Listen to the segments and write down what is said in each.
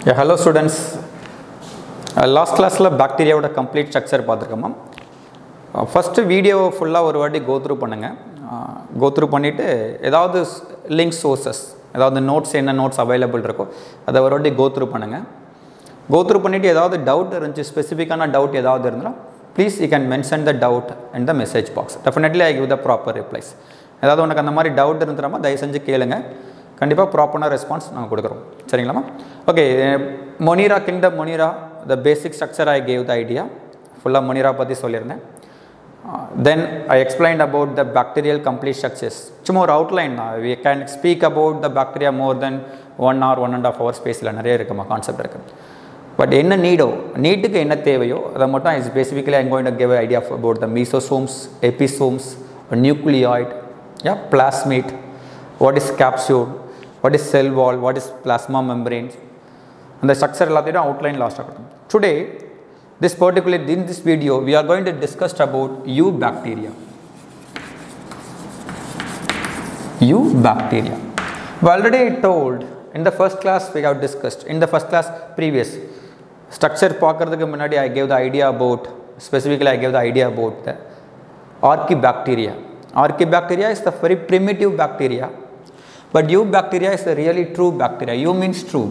Yeah, hello students. Last class la bacteria oda complete structure paathirukom. First video full ஒரு வாட்டி go through பண்ணுங்க. Go through பண்ணிட்டு ஏதாவது link sources ஏதாவது notes என்ன notes available இருக்கோ அத ஒரு வாட்டி go through பண்ணுங்க. Go through பண்ணிட்டு ஏதாவது doubt இருந்துச்சு ஸ்பெசிஃபிக்கான doubt ஏதாவது இருந்தா please you can mention the doubt in the message box. Definitely I give the proper replies. ஏதாவது உங்களுக்கு அந்த மாதிரி doubt இருந்துறமா தயவு செஞ்சு கேளுங்க. கண்டிப்பா ப்ராப்பரான ரெஸ்பான்ஸ் நான் கொடுக்கிறோம். சரிங்களாமா? Okay, Monera kingdom Monera, the basic structure I gave the idea. Full of Monera பத்தி சொல்லிருந்தேன். Then I explained about the bacterial complete structures. More outline we can speak about the bacteria more than 1 or 1.5 hour space la நிறைய இருக்குமா concept இருக்கு. But என்ன நீடுக்கு என்ன தேவையோ அத மட்டும் is basically I am going to give an idea about the mesosomes, episomes, nucleoid, yeah, plasmid, what is capsule, what is cell wall, what is plasma membrane, and the structure எல்லாத்தையும் outline last ஆகட்டும். Today in this video we are going to discuss about eubacteria. Eubacteria. We already told in the first class we have discussed in the first class previous structure பார்க்கிறதுக்கு முன்னாடி I gave the idea about specifically I gave the idea about the Archaebacteria. Archaebacteria is the very primitive bacteria, but eubacteria is the really true bacteria. Eu means true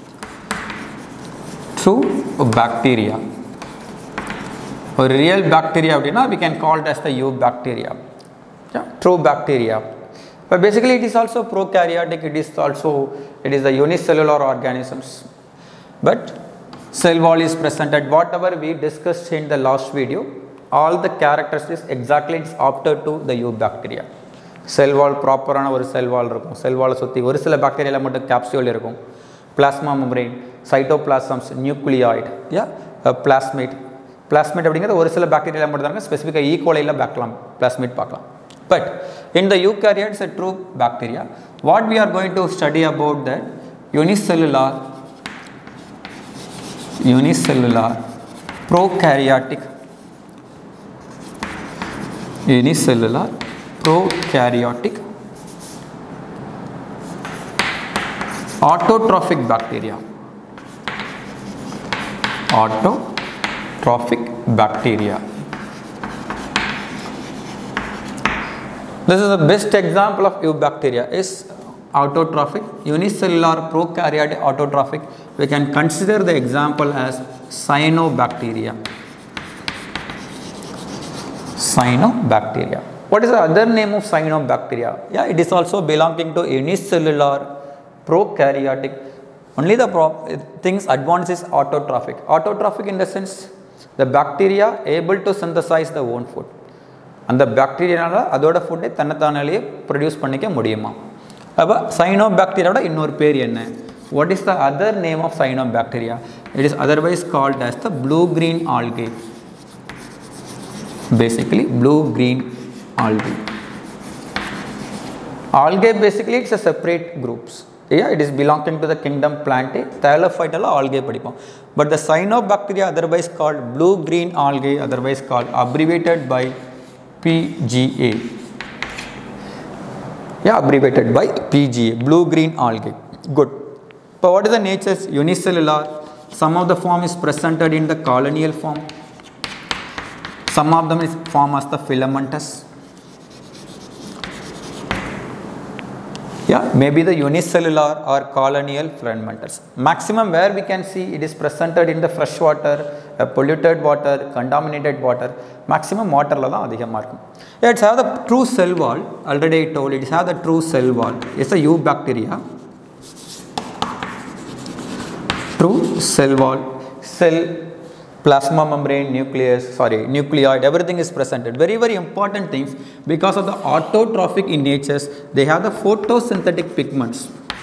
bacteria. A real bacteria we can call it as the eubacteria. Yeah, true bacteria. But basically it is also prokaryotic, it is the unicellular organisms. But cell wall is presented, whatever we discussed in the last video, all the characteristics exactly is after to the eubacteria. Cell wall proper ஆன ஒரு cell wall இருக்கும். Cell wall சுத்தி ஒரு சில பாக்டீரியால மட்டும் capsule இருக்கும். Plasma membrane, cytoplasms, nucleoid, yeah, plasmid. Plasmid அப்படிங்கிறது ஒரு சில பாக்டீரியால மட்டும் தான் ஸ்பெசிஃபிக்கா E. coli ல plasmid பார்க்கலாம். But in the eukaryotes a true bacteria, what we are going to study about that unicellular prokaryotic autotrophic bacteria. This is the best example of eubacteria is autotrophic, unicellular prokaryotic autotrophic. We can consider the example as cyanobacteria. What is the other name of cyanobacteria? Yeah, it is also belonging to unicellular prokaryotic. Only the things advanced is autotrophic. Autotrophic in the sense the bacteria able to synthesize their own food. And the bacteria அதோட food தன்னத்தானாலே produce பண்ணிக்க முடியுமா? அப்ப cyanobacteria இன்னொரு பேர் என்ன? What is the other name of cyanobacteria? It is otherwise called as the blue-green algae. Basically blue-green algae. Algae basically it's a separate groups. Yeah, it is belonging to the kingdom Plantae. Thallophyta algae படிப்போம். But the cyanobacteria otherwise called blue-green algae, otherwise called abbreviated by PGA. Yeah, abbreviated by PGA, blue-green algae. Good. But what is the nature? Unicellular. Some of the form is presented in the colonial form. Some of them is form as the filamentous. Yeah, maybe the unicellular or colonial filamentous. Maximum where we can see it is presented in the fresh water, polluted water, contaminated water. Maximum water la dhaan adhigama irukum. Yeah, it's have the true cell wall. Already I told it have the true cell wall. It's a eubacteria. True cell wall, cell, plasma membrane, nucleoid, everything is presented. Very, very important things because of the autotrophic in natures, they have the photosynthetic pigments.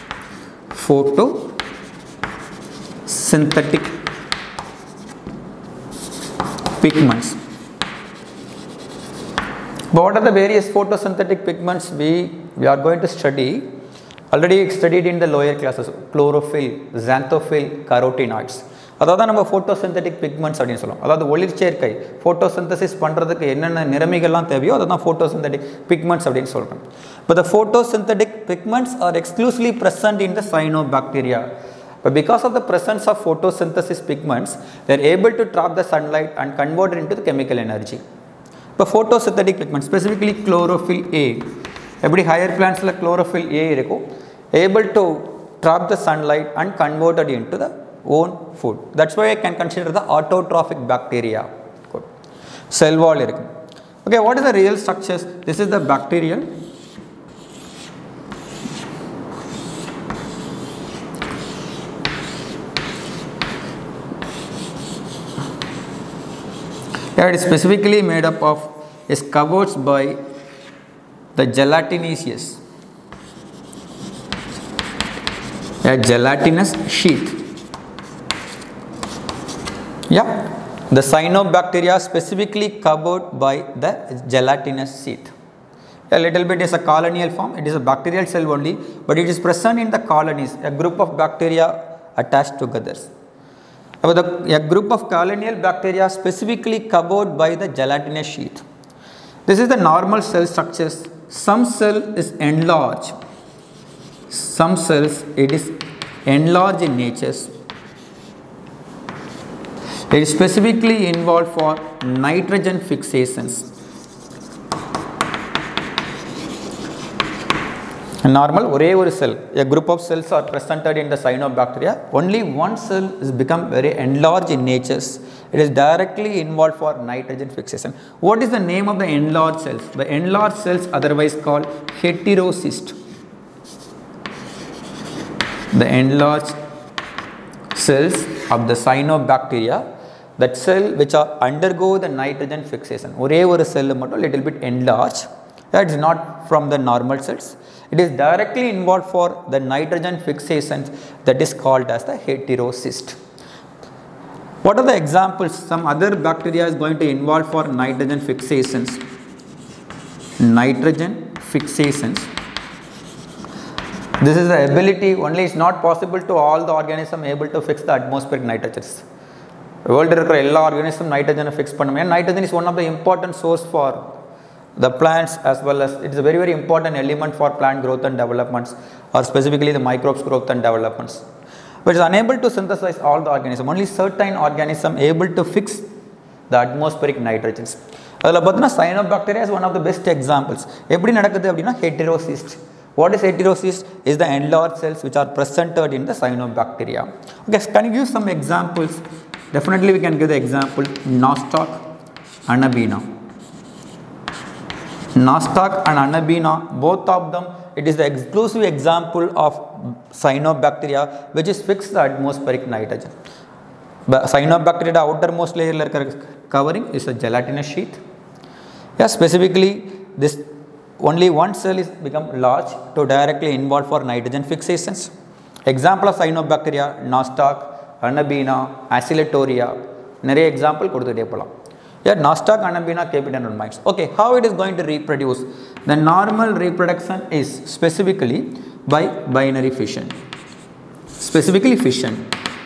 But what are the various photosynthetic pigments we are going to study? Already studied in the lower classes, chlorophyll, xanthophyll, carotenoids. அதாவது நம்ம photosynthetic pigments அப்படினு சொல்றோம். அதாவது ஒளிர் சேர்க்கை photosynthesis பண்றதுக்கு என்னென்ன நிறமிகள்லாம் தேவையோ அததான் photosynthetic pigments அப்படினு சொல்றோம். But the photosynthetic pigments are exclusively present in the cyanobacteria. but because of the presence of photosynthesis pigments, they are able to trap the sunlight and convert it into the chemical energy. இப்போ photosynthetic pigments, specifically chlorophyll A, எப்படி higher plants la chlorophyll A இருக்கும், able to trap the sunlight and convert it into the own food. That's why I can consider the autotrophic bacteria. Good. Cell wall இருக்கு. Okay, what is the real structures? This is the bacterial. It is specifically made up of, is covered by the gelatinous, a gelatinous sheath. Yeah, the cyanobacteria specifically covered by the gelatinous sheath. A little bit is a colonial form. It is a bacterial cell only, but it is present in the colonies, a group of bacteria attached together. A group of colonial bacteria specifically covered by the gelatinous sheath. This is the normal cell structures. Some cell is enlarged. Some cells it is enlarged in nature. It is specifically involved for nitrogen fixations. Normal ஒரே ஒரு cell, a group of cells are presented in the cyanobacteria. Only one cell is become very enlarged in nature. It is directly involved for nitrogen fixation. What is the name of the enlarged cells? The enlarged cells otherwise called heterocyst. The enlarged cells of the cyanobacteria, that cell which are undergo the nitrogen fixation. ஒரே ஒரு cell மட்டும் little bit enlarged. That is not from the normal cells. It is directly involved for the nitrogen fixations, that is called as the heterocyst. What are the examples? Some other bacteria is going to involve for nitrogen fixations. Nitrogen fixations. This is the ability, only it's not possible to all the organism able to fix the atmospheric nitrogens. World இருக்கிற எல்லா organism nitrogen fix பண்ணுமே. Nitrogen is one of the important source for the plants, as well as it is a very very important element for plant growth and developments, or specifically the microbes growth and developments, which is unable to synthesize all the organism. Only certain organism able to fix the atmospheric nitrogens. அதில் பார்த்தீங்கன்னா cyanobacteria is one of the best examples. எப்படி நடக்குது அப்படின்னா heterocyst. What is heterocyst? Is the enlarged cells which are presented in the cyanobacteria. Okay, can you give some examples? Definitely we can give the example Nostoc, Anabaena. Nostoc and Anabaena, both of them, it is the exclusive example of cyanobacteria which is fixed the atmospheric nitrogen. Cyanobacteria outermost layer covering is a gelatinous sheath. Yeah, specifically this only one cell is become large to directly involve for nitrogen fixations. Example of cyanobacteria Nostoc, Anabaena, Acyletoria. நிறைய example கொடுத்துட்டே போலாம். Yeah, Nostoc, Anabaena, keep it in your minds. Okay, how it is going to reproduce? The normal reproduction is specifically by binary fission. Specifically fission.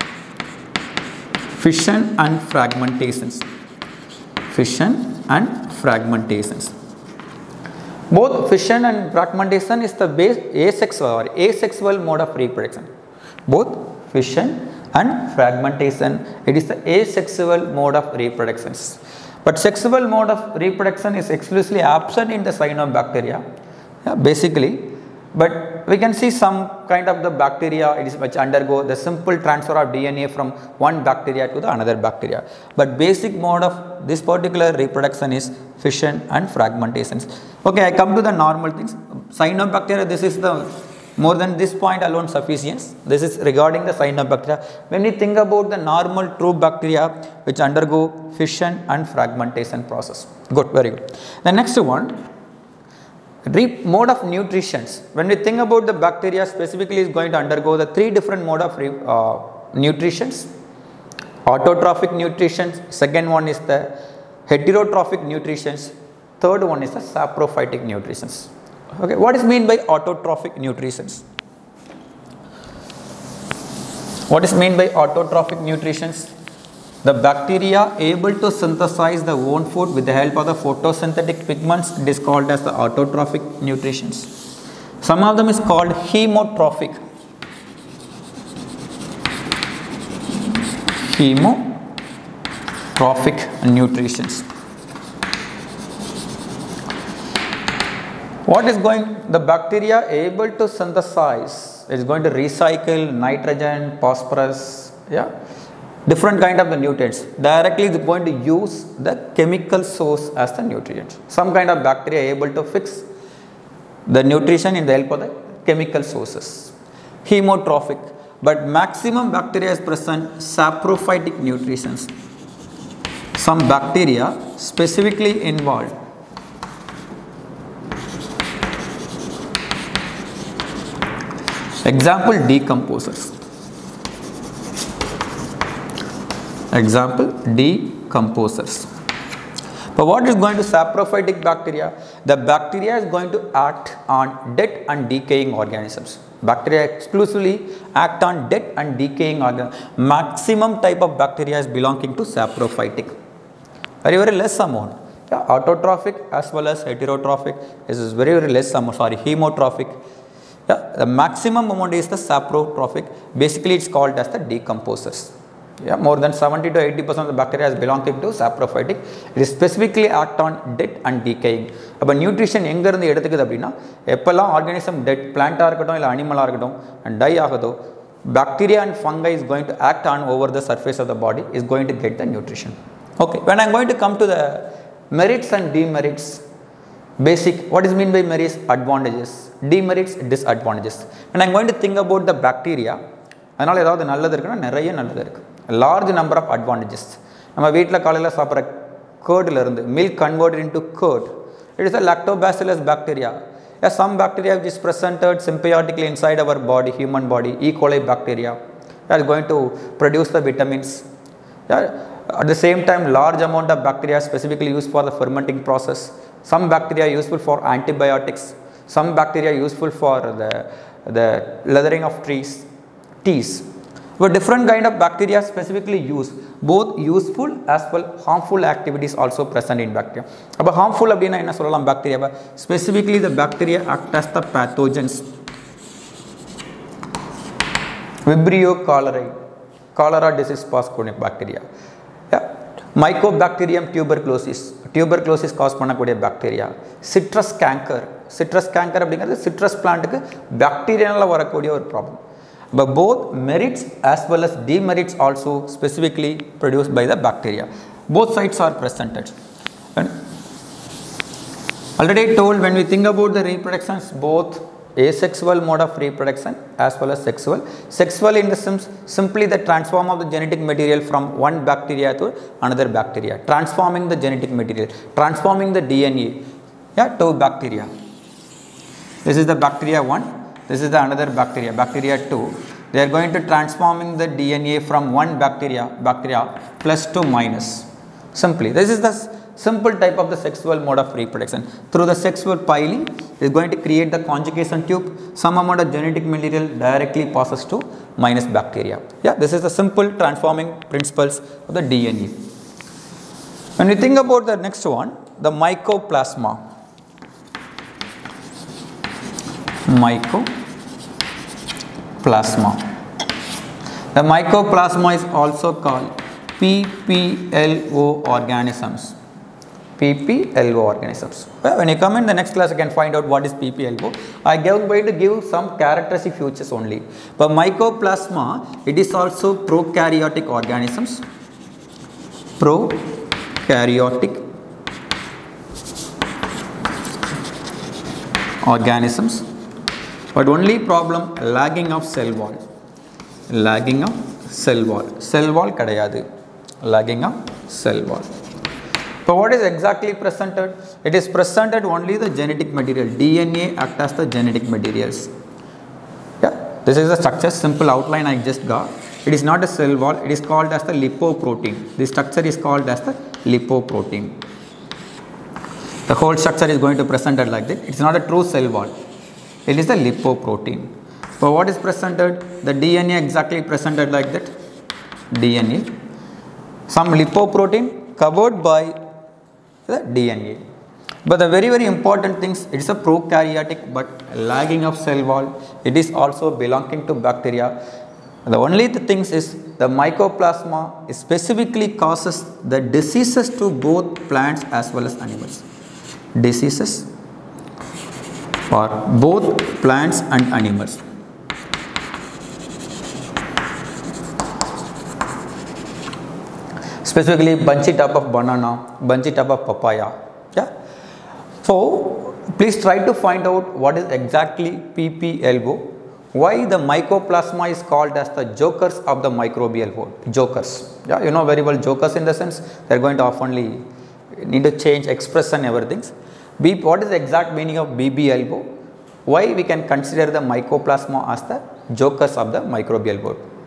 Fission and fragmentations. Fission and fragmentations. Both fission and fragmentation is the base asexual mode of reproduction. Both fission and fragmentation, it is the asexual mode of reproductions. But sexual mode of reproduction is exclusively absent in the cyanobacteria, basically. But we can see some kind of the bacteria it is which undergo the simple transfer of DNA from one bacteria to the another bacteria. But basic mode of this particular reproduction is fission and fragmentations. Okay, I come to the normal things. Cyanobacteria, this is the more than this point alone sufficient. This is regarding the cyanobacteria. When we think about the normal true bacteria which undergo fission and fragmentation process. Good, very good. The next one, mode of nutrition. When we think about the bacteria specifically is going to undergo the three different mode of nutrition. Autotrophic nutrition, second one is the heterotrophic nutrition, third one is the saprophytic nutrition. Okay, what is mean by autotrophic nutrition? What is mean by autotrophic nutrition? The bacteria able to synthesize the own food with the help of the photosynthetic pigments, it is called as the autotrophic nutrition. Some of them is called hemotrophic. chemotrophic nutrients. What is going, the bacteria able to synthesize, is going to recycle nitrogen, phosphorus, yeah, different kind of the nutrients. Directly it is going to use the chemical source as the nutrient. Some kind of bacteria able to fix the nutrition in the help of the chemical sources. Hemotrophic, but maximum bacteria is present saprophytic nutrients. Some bacteria specifically involved. Example, decomposers. Example, decomposers. But what is going to saprophytic bacteria? The bacteria is going to act on dead and decaying organisms. Bacteria exclusively act on dead and decaying organisms. Maximum type of bacteria is belonging to saprophytic. Very, very less amount. Yeah, autotrophic as well as heterotrophic. This is very, very less amount. Sorry, hemotrophic. Yeah, the maximum amount is the saprotrophic. Basically, it's called as the decomposers. Yeah, more than 70 to 80% of the bacteria is belonging to saprophytic. It is specifically act on dead and decaying. But nutrition எங்க இருந்து எடுத்துக்குது அப்படினா எப்பெல்லாம் organism dead, plant இருக்கட்டும் இல்ல animal இருக்கட்டும் and die ஆகுதோ, bacteria and fungi is going to act on over the surface of the body, is going to get the nutrition. Okay, when I am going to come to the merits and demerits, basic, what is mean by merits? Advantages. Demerits, disadvantages. And I am going to think about the bacteria. அதனால ஏதாவது நல்லது இருக்குன்னா நிறைய நல்லது இருக்கு. Large number of advantages. நம்ம வீட்டில் காலையில் சாப்பிட்ற கேர்டில் இருந்து milk converted into curd. It is a lactobacillus bacteria. Yeah, some bacteria which is presented symbiotically inside our body, human body, E. coli bacteria, that is going to produce the vitamins. Yeah. At the same time, large amount of bacteria specifically used for the fermenting process. Some bacteria useful for antibiotics. Some bacteria useful for the leathering of teas. But different kind of bacteria specifically use both useful as well harmful activities also present in bacteria. But harmful அப்படினா என்ன சொல்லலாம் bacteria? Specifically the bacteria act as the pathogens. Vibrio cholerae, cholera disease cause bacteria. Yeah. Mycobacterium tuberculosis, tuberculosis cause பண்ணக்கூடிய bacteria. Citrus canker, citrus canker அப்படிங்கிறது citrus plantக்கு bacteriaனால வரக்கூடிய ஒரு problem. But both merits as well as demerits also specifically produced by the bacteria. Both sides are presented. And already told, when we think about the reproductions, both asexual mode of reproduction as well as sexual. Sexual in the sense simply the transform of the genetic material from one bacteria to another bacteria, transforming the genetic material, transforming the DNA, yeah, to bacteria. This is the bacteria 1, this is the another bacteria, bacteria 2. They are going to transforming the DNA from one bacteria plus to minus. Simply, this is the simple type of the sexual mode of reproduction. Through the sexual piling, is going to create the conjugation tube. Some amount of genetic material directly passes to minus bacteria. Yeah, this is the simple transforming principles of the DNA. When we think about the next one, the mycoplasma. Mycoplasma. The mycoplasma is also called PPLO organisms. PPLO organisms. Well, when you come in the next class, you can find out what is PPLO. I am going to give some characteristic features only. But mycoplasma, it is also prokaryotic organisms. Prokaryotic organisms. But only problem, lagging of cell wall. Lagging of cell wall. Cell wall kadayadu. Lagging of cell wall. So what is exactly presented? It is presented only the genetic material. DNA act as the genetic materials. Yeah, this is the structure, simple outline I just got. It is not a cell wall, it is called as the lipoprotein. This structure is called as the lipoprotein. The whole structure is going to present it like that. It is not a true cell wall. It is the lipoprotein. So what is presented? The DNA exactly presented like that. DNA. Some lipoprotein covered by the DNA. But the very, very important things, it is a prokaryotic but lagging of cell wall. It is also belonging to bacteria. The only things is the mycoplasma specifically causes the diseases to both plants as well as animals. Diseases for both plants and animals. Specifically bunchy type of banana, bunchy type of papaya. Yeah. So please try to find out what is exactly PP elbow. Why the mycoplasma is called as the jokers of the microbial world. Jokers. Yeah, you know very well jokers in the sense they are going to oftenly need to change expression everything. What is the exact meaning of BB elbow? Why we can consider the mycoplasma as the jokers of the microbial world?